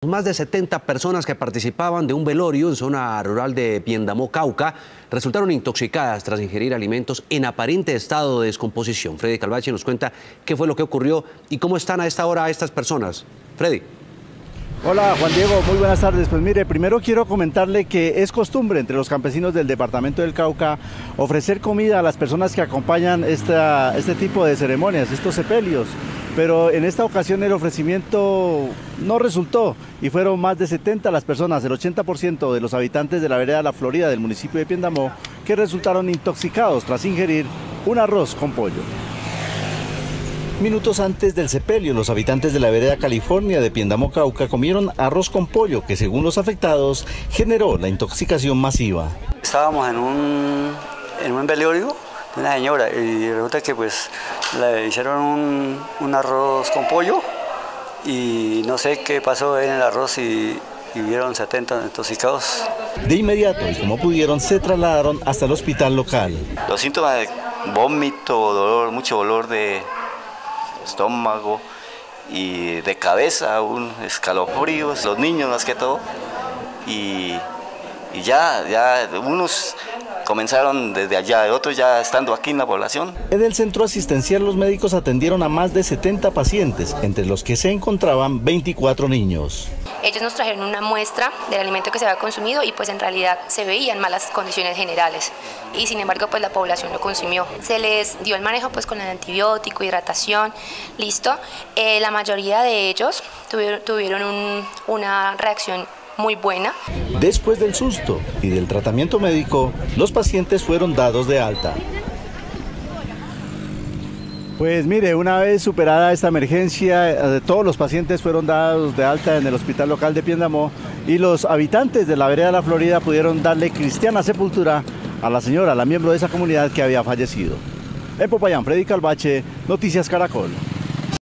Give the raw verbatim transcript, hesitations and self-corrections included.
Más de setenta personas que participaban de un velorio en zona rural de Piendamó, Cauca, resultaron intoxicadas tras ingerir alimentos en aparente estado de descomposición. Freddy Calvache nos cuenta qué fue lo que ocurrió y cómo están a esta hora estas personas. Freddy. Hola Juan Diego, muy buenas tardes. Pues mire, primero quiero comentarle que es costumbre entre los campesinos del departamento del Cauca ofrecer comida a las personas que acompañan esta, este tipo de ceremonias, estos sepelios. Pero en esta ocasión el ofrecimiento no resultó y fueron más de setenta las personas, el ochenta por ciento de los habitantes de la vereda La Florida del municipio de Piendamó, que resultaron intoxicados tras ingerir un arroz con pollo. Minutos antes del sepelio, los habitantes de la vereda California de Piendamó, Cauca, comieron arroz con pollo que, según los afectados, generó la intoxicación masiva. Estábamos en un, en un velorio de una señora y resulta que pues le hicieron un, un arroz con pollo y no sé qué pasó en el arroz y, y vieron setenta intoxicados. De inmediato, y como pudieron, se trasladaron hasta el hospital local. Los síntomas de vómito, dolor, mucho dolor de estómago y de cabeza, un escalofríos, los niños más que todo, y, y ya, ya unos comenzaron desde allá, otros ya estando aquí en la población. En el centro asistencial los médicos atendieron a más de setenta pacientes, entre los que se encontraban veinticuatro niños. Ellos nos trajeron una muestra del alimento que se había consumido y pues en realidad se veían malas condiciones generales y sin embargo pues la población lo consumió. Se les dio el manejo pues con el antibiótico, hidratación, listo. Eh, la mayoría de ellos tuvieron, tuvieron un, una reacción muy buena. Después del susto y del tratamiento médico, los pacientes fueron dados de alta. Pues mire, una vez superada esta emergencia, todos los pacientes fueron dados de alta en el hospital local de Piendamó y los habitantes de la vereda La Florida pudieron darle cristiana sepultura a la señora, la miembro de esa comunidad que había fallecido. En Popayán, Freddy Calvache, Noticias Caracol.